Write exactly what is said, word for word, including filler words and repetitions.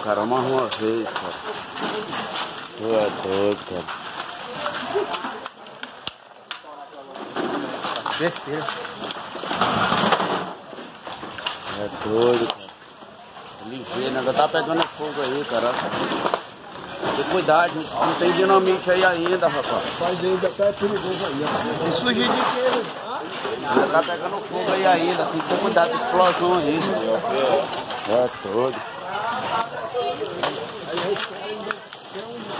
cara, mais uma vez, cara. Tu é doido, cara. Certeza. É doido, cara. Ligeiro, né? Tá pegando fogo aí, cara. Tem cuidado, gente. Não tem dinamite aí ainda, rapaz. Faz ainda tá perigoso aí, ó. E surgir de quê? Ainda tá pegando fogo aí ainda. Tem que ter cuidado com a explosão aí. É doido. Aí,